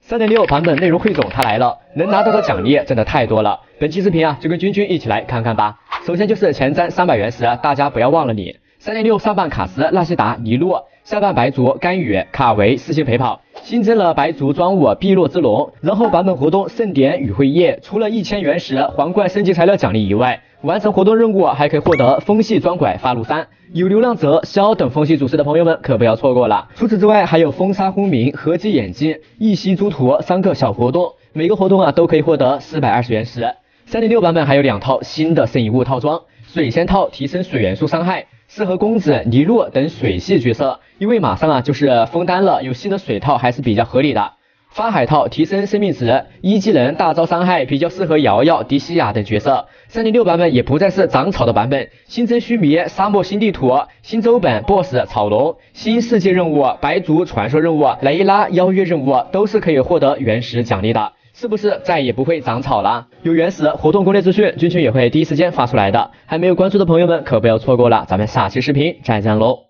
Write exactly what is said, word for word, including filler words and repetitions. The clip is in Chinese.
三点六 版本内容汇总它来了，能拿到的奖励真的太多了。本期视频啊，就跟君君一起来看看吧。首先就是前瞻三百原石，大家不要忘了你。三点六上半卡斯纳西达、尼洛，下半白族甘雨、卡维四星陪跑，新增了白族装物碧落之龙。然后版本活动盛典与会页，除了一千原石皇冠升级材料奖励以外，完成活动任务还可以获得风系装拐发露三。有流浪者、枭等风系主持的朋友们可不要错过了。除此之外，还有风沙轰鸣、合击眼睛、一息诸图三个小活动，每个活动啊都可以获得四百二十原石。三点六 版本还有两套新的圣遗物套装，水仙套提升水元素伤害，适合公子、尼洛等水系角色，因为马上啊就是封单了，有新的水套还是比较合理的。发海套提升生命值，一技能大招伤害比较适合瑶瑶、迪西亚等角色。三点六 版本也不再是长草的版本，新增须弥、沙漠新地图、新州本 B O S S 草龙、新世界任务、白族传说任务、雷拉邀约任务都是可以获得原石奖励的。是不是再也不会长草了？有原石活动攻略资讯，君君也会第一时间发出来的。还没有关注的朋友们可不要错过了，咱们下期视频再见喽！